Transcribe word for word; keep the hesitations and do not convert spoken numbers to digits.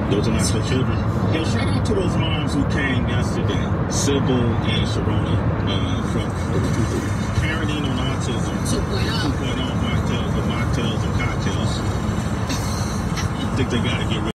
Those are not your children. Yo, shout out to those moms who came yesterday. Sybil and Sharona uh, from parenting on autism. two point oh. two point oh mocktails, the mocktails and cocktails. I think they got to get rid